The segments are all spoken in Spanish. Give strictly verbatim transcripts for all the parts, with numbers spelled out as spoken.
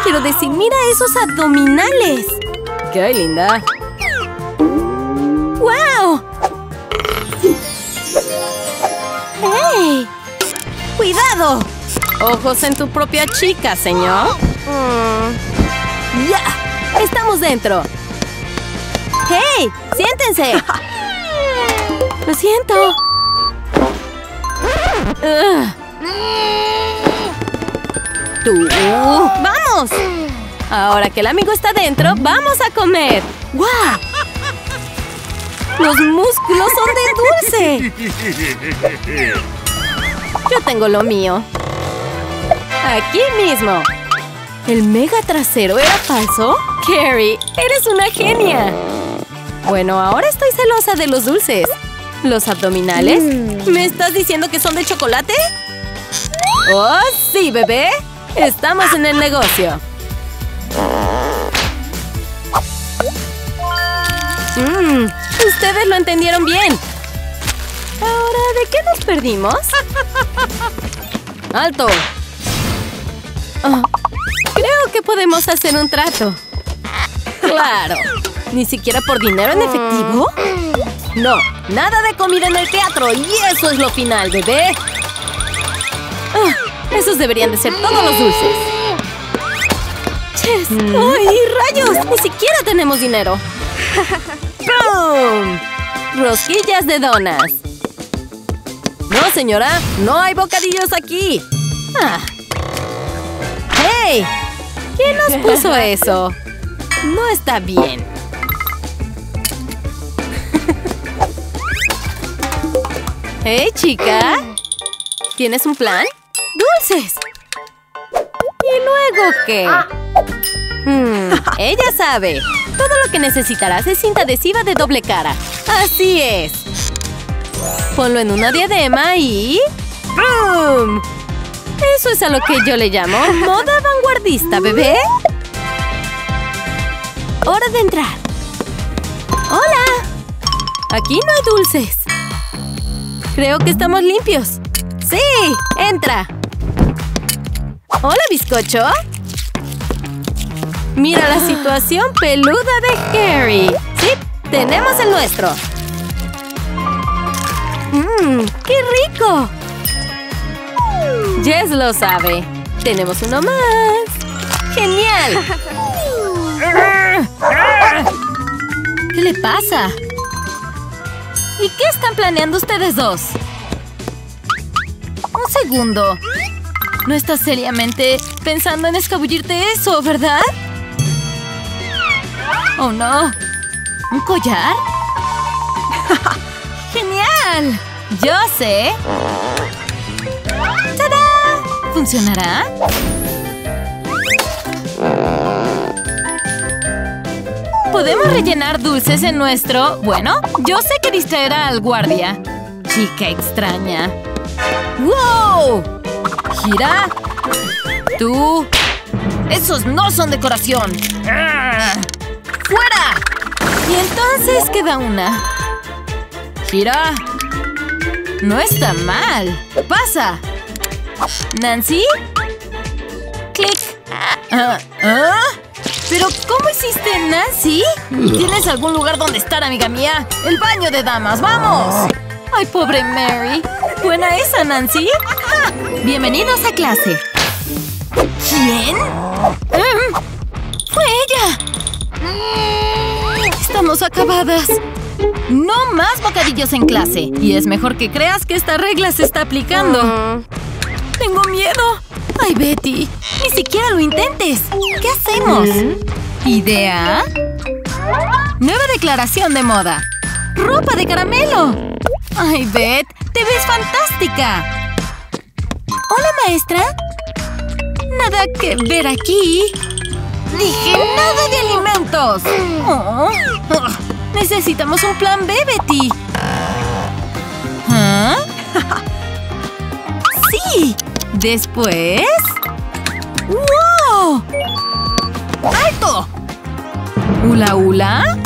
Quiero decir, mira esos abdominales. ¡Qué linda! ¡Wow! ¡Hey! ¡Cuidado! Ojos en tu propia chica, señor. Mm. ¡Ya! ¡Estamos dentro! ¡Hey! ¡Siéntense! ¡Lo siento! Uh. ¡Tú! ¡Vamos! Ahora que el amigo está dentro, ¡vamos a comer! ¡Guau! ¡Los músculos son de dulce! Yo tengo lo mío. Aquí mismo. ¿El mega trasero era falso? Carrie, eres una genia. Bueno, ahora estoy celosa de los dulces. ¿Los abdominales? Mm. ¿Me estás diciendo que son de chocolate? ¡Oh, sí, bebé! Estamos en el negocio. Mmm, ustedes lo entendieron bien. Ahora, ¿de qué nos perdimos? ¡Alto! Oh, creo que podemos hacer un trato. ¡Claro! ¿Ni siquiera por dinero en efectivo? No, nada de comida en el teatro. Y eso es lo final, bebé. Oh, esos deberían de ser todos los dulces. ¡Ches! Mm. ¡Ay, rayos! Ni siquiera tenemos dinero. ¡Boom! Rosquillas de donas. No, señora. No hay bocadillos aquí. Ah. ¡Hey! ¿Quién nos puso eso? No está bien. ¡Hey, chica! ¿Tienes un plan? ¡Dulces! ¿Y luego qué? Hmm, ella sabe. Todo lo que necesitarás es cinta adhesiva de doble cara. ¡Así es! Ponlo en una diadema y... ¡boom! Eso es a lo que yo le llamo moda vanguardista, bebé. ¡Hora de entrar! ¡Hola! Aquí no hay dulces. Creo que estamos limpios. ¡Sí! ¡Entra! ¡Hola, bizcocho! Mira la situación peluda de Carrie. ¡Sí! ¡Tenemos el nuestro! ¡Mmm! ¡Qué rico! Jess lo sabe. Tenemos uno más. ¡Genial! ¿Qué le pasa? ¿Y qué están planeando ustedes dos? Un segundo. No estás seriamente pensando en escabullirte eso, ¿verdad? ¡Oh, no! ¿Un collar? ¡Genial! ¡Yo sé! ¡Tada! ¿Funcionará? ¿Podemos rellenar dulces en nuestro...? Bueno, yo sé que distraerá al guardia. Chica extraña. ¡Wow! ¡Gira! ¡Tú! ¡Esos no son decoración! ¡Fuera! Y entonces queda una. ¡Gira! No está mal. ¡Pasa! ¿Nancy? ¡Clic! ¿Ah? ¿Ah? ¿Pero cómo hiciste, Nancy? ¿Tienes algún lugar donde estar, amiga mía? ¡El baño de damas! ¡Vamos! ¡Ay, pobre Mary! ¿Buena esa, Nancy? ¡Bienvenidos a clase! ¿Quién? Mm, ¡Fue ella! ¡Estamos acabadas! No más bocadillos en clase. Y es mejor que creas que esta regla se está aplicando. ¡Tengo miedo! ¡Ay, Betty! ¡Ni siquiera lo intentes! ¿Qué hacemos? ¿Idea? Nueva declaración de moda. ¡Ropa de caramelo! ¡Ay, Beth! ¡Te ves fantástica! ¿Hola, maestra? Nada que ver aquí. ¡Dije nada de alimentos! Oh. Oh. Necesitamos un plan B, Betty. ¿Ah? ¡Sí! Después... ¡wow! ¡Alto! ¿Hula hula?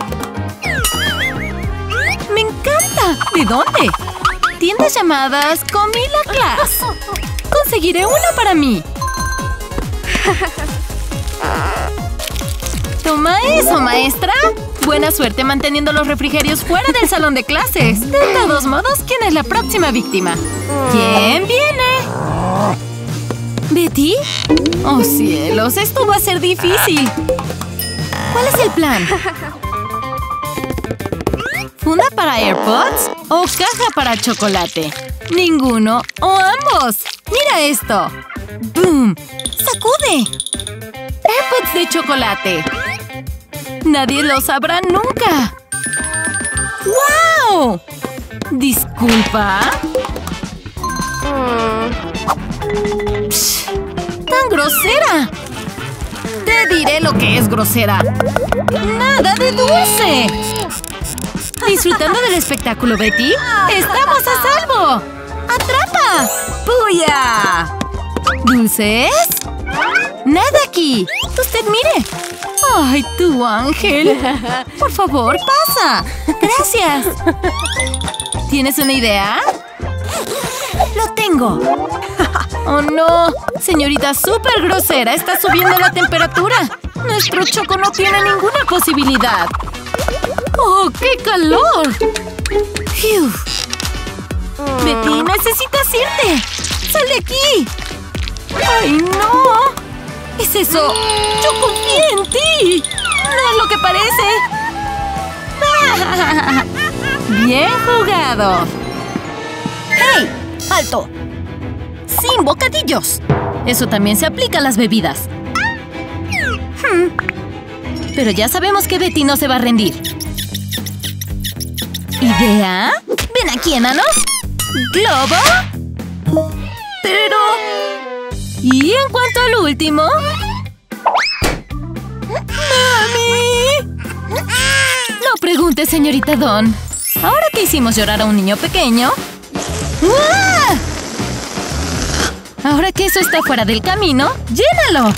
¡Me encanta! ¿De dónde? Tiendas llamadas Comila Class. Conseguiré una para mí. Toma eso, maestra. Buena suerte manteniendo los refrigerios fuera del salón de clases. De todos modos, ¿quién es la próxima víctima? ¿Quién viene? ¿Betty? Oh, cielos, esto va a ser difícil. ¿Cuál es el plan? ¿Funda para AirPods o caja para chocolate? Ninguno o ambos. ¡Mira esto! ¡Boom! ¡Sacude! AirPods de chocolate. Nadie lo sabrá nunca. ¡Wow! ¿Disculpa? Psh, ¡tan grosera! Te diré lo que es grosera. ¡Nada de dulce! ¿Disfrutando del espectáculo, Betty? ¡Estamos a salvo! ¡Atrapa! ¡Puya! ¿Dulces? ¡Nada aquí! ¡Usted mire! ¡Ay, tu ángel! Por favor, pasa. Gracias. ¿Tienes una idea? ¡Lo tengo! ¡Oh, no! Señorita súper grosera, está subiendo la temperatura. Nuestro choco no tiene ninguna posibilidad. ¡Oh, qué calor! ¡Fiu! Betty, necesitas irte. ¡Sal de aquí! ¡Ay, no! ¿Qué es eso? ¡Yo confío en ti! ¡No es lo que parece! ¡Bien jugado! ¡Hey! ¡Alto! ¡Sin bocadillos! Eso también se aplica a las bebidas. Hmm. Pero ya sabemos que Betty no se va a rendir. ¿Idea? ¡Ven aquí, enano! ¿Globo? Pero... ¿y en cuanto al último? ¡Mami! No pregunte, señorita Dawn. ¿Ahora que hicimos llorar a un niño pequeño? ¡Ah! Ahora que eso está fuera del camino, ¡llénalo!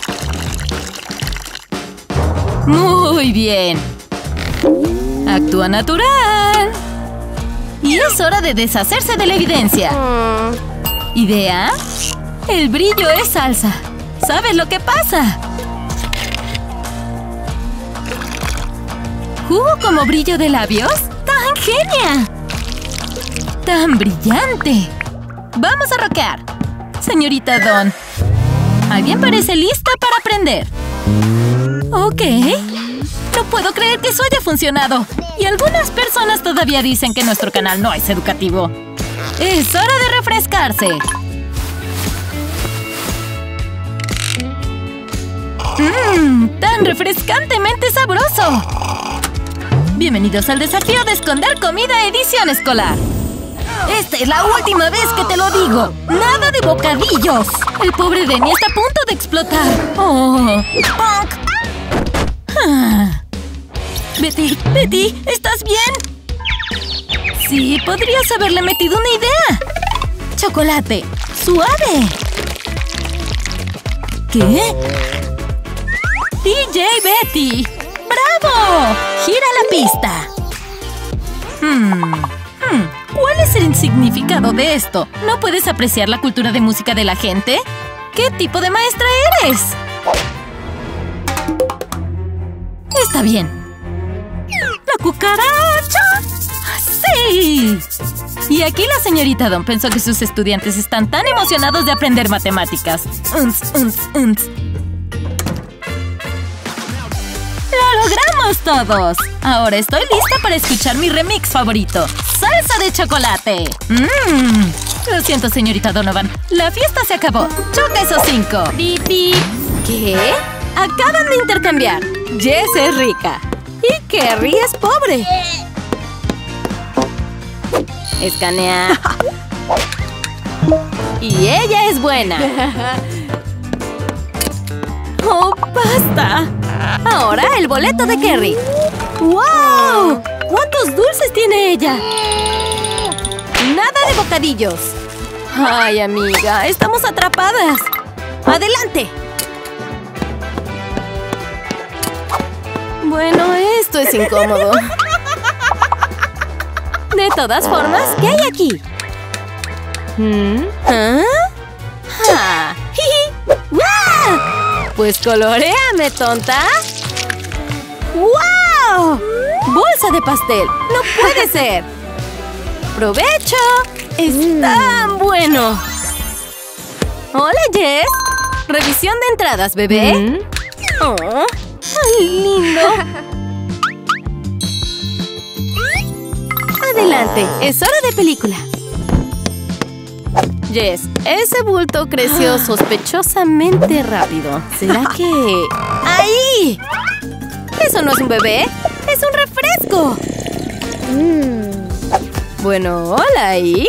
Muy bien. Actúa natural. Y es hora de deshacerse de la evidencia. ¿Idea? El brillo es salsa. ¿Sabes lo que pasa? ¿Jugo como brillo de labios? ¡Tan genia! ¡Tan brillante! ¡Vamos a rockear! Señorita Dawn, ¿alguien parece lista para aprender? Ok. No puedo creer que eso haya funcionado. Y algunas personas todavía dicen que nuestro canal no es educativo. ¡Es hora de refrescarse! ¡Mmm! ¡Tan refrescantemente sabroso! Bienvenidos al desafío de esconder comida edición escolar. Esta es la última vez que te lo digo. ¡Nada de bocadillos! El pobre Denny está a punto de explotar. ¡Oh! ¡Punk! Ah. Betty, Betty, ¿estás bien? Sí, podrías haberle metido una idea. Chocolate, suave. ¿Qué? D J Betty. ¡Bravo! ¡Gira la pista! Hmm, hmm. ¿Cuál es el significado de esto? ¿No puedes apreciar la cultura de música de la gente? ¿Qué tipo de maestra eres? Está bien. ¡La cucaracha! ¡Sí! Y aquí la señorita Dawn pensó que sus estudiantes están tan emocionados de aprender matemáticas. Unz, unz, unz. ¡Lo logramos todos! Ahora estoy lista para escuchar mi remix favorito. ¡Salsa de chocolate! ¡Mmm! Lo siento, señorita Donovan. La fiesta se acabó. ¡Choca esos cinco! Bip, bip. ¿Qué? Acaban de intercambiar. Jess es rica. Y Kerry es pobre. Escanea. Y ella es buena. ¡Oh, basta! Ahora el boleto de Kerry. ¡Wow! ¿Cuántos dulces tiene ella? Nada de bocadillos. Ay, amiga, estamos atrapadas. ¡Adelante! Bueno, esto es incómodo. De todas formas, ¿qué hay aquí? ¿Mm? ¿Ah? ¡Ah! ¡Jiji! ¡Ah! Pues coloréame, tonta. ¡Wow! ¡Bolsa de pastel! ¡No puede ser! ¡Provecho! ¡Es tan bueno! Hola, Jess. Revisión de entradas, bebé. Mm. Oh, ¡ay, lindo! Adelante, es hora de película. Jess, ese bulto creció sospechosamente rápido. ¿Será que...? ¡Ahí! Eso no es un bebé, es un refresco. Mm. Bueno, hola ahí.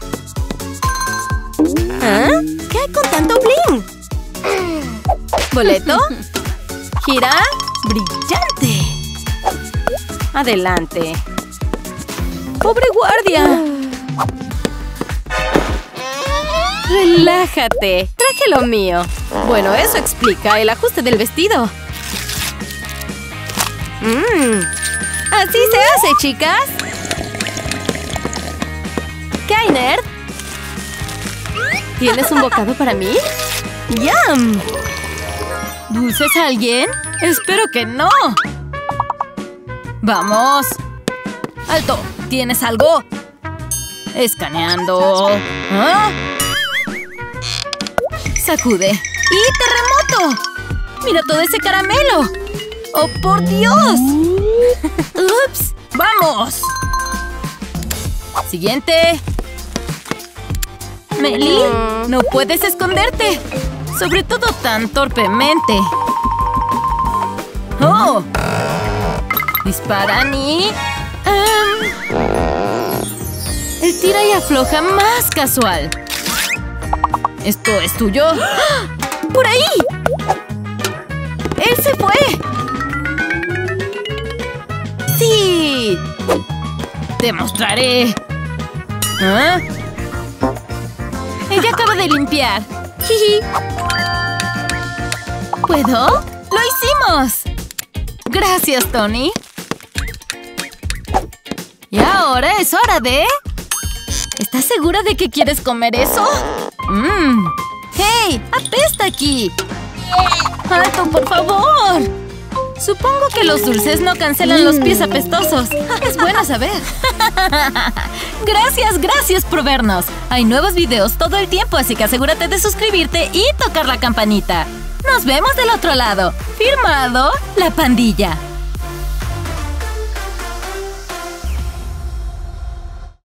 ¿Ah? ¿Qué hay con tanto bling? ¿Boleto? ¿Gira? ¡Brillante! Adelante. ¡Pobre guardia! ¡Relájate! Traje lo mío. Bueno, eso explica el ajuste del vestido. Mmm. Así se hace, chicas. ¿Qué hay, nerd? ¿Tienes un bocado para mí? ¡Yum! ¿Dulces a alguien? Espero que no. ¡Vamos! ¡Alto! ¿Tienes algo? Escaneando. ¿Ah? Sacude. ¡Y terremoto! ¡Mira todo ese caramelo! ¡Oh, por Dios! ¡Ups! ¡Vamos! Siguiente. Meli, no puedes esconderte. Sobre todo tan torpemente. ¡Oh! Disparan y... Um, el tira y afloja más casual. ¿Esto es tuyo? ¡Ah! ¡Por ahí! ¡Él se fue! ¡Sí! ¡Te mostraré! ¿Ah? Ella acaba de limpiar. Jiji. ¿Puedo? ¡Lo hicimos! Gracias, Tony. Y ahora es hora de... ¿Estás segura de que quieres comer eso? ¡Mmm! ¡Hey! ¡Apesta aquí! ¡Alto, por favor! Supongo que los dulces no cancelan los pies apestosos. Es bueno saber. Gracias, gracias por vernos. Hay nuevos videos todo el tiempo, así que asegúrate de suscribirte y tocar la campanita. Nos vemos del otro lado. Firmado, La Pandilla.